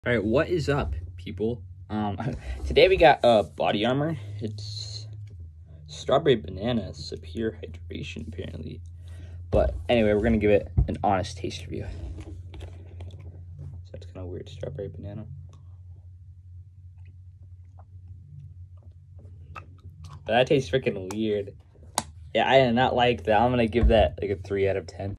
All right, what is up, people? Today we got body armor. It's strawberry banana, superior hydration, apparently. But anyway, we're gonna give it an honest taste review. So that's kind of weird, strawberry banana. But that tastes freaking weird. Yeah, I did not like that. I'm gonna give that like a 3 out of 10.